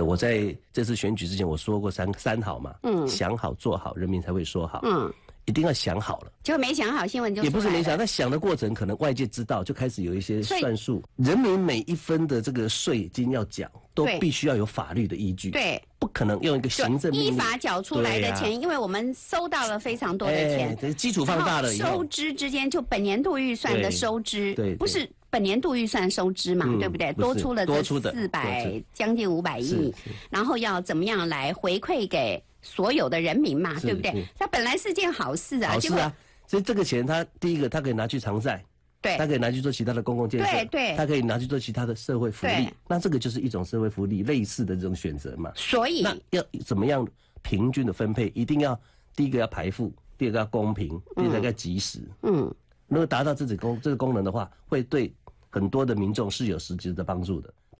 我在这次选举之前我说过三好嘛，想好做好，人民才会说好，一定要想好了， 就没想好，新闻就也不是没想，在想的过程，可能外界知道，就开始有一些算术。人民每一分的这个税金要缴，都必须要有法律的依据，对，不可能用一个行政命令依法缴出来的钱，因为我们收到了非常多的钱， 基础放大了以后， 收支之间就本年度预算的收支，对，不是本年度预算收支嘛，对不对？多出了这400将近500亿，然后要怎么样来回馈给所有的人民嘛，对不对？它本来是件好事啊， 好事啊。所以这个钱，它第一个，它可以拿去偿债，对，它可以拿去做其他的公共建设，对，它可以拿去做其他的社会福利。那这个就是一种社会福利类似的这种选择嘛。 所以那要怎么样平均的分配？一定要第一个要排富，第二个要公平，第三个要及时。如果达到这个功能的话，会对很多的民众是有实质的帮助的。